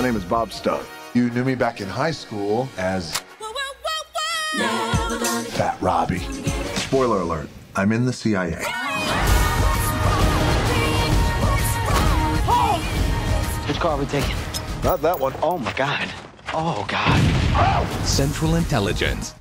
name is Bob Stubb. You knew me back in high school as Fat Robbie. Spoiler alert, I'm in the CIA. Which car are we taking? Not that one. Oh, my God. Oh, God. Central Intelligence.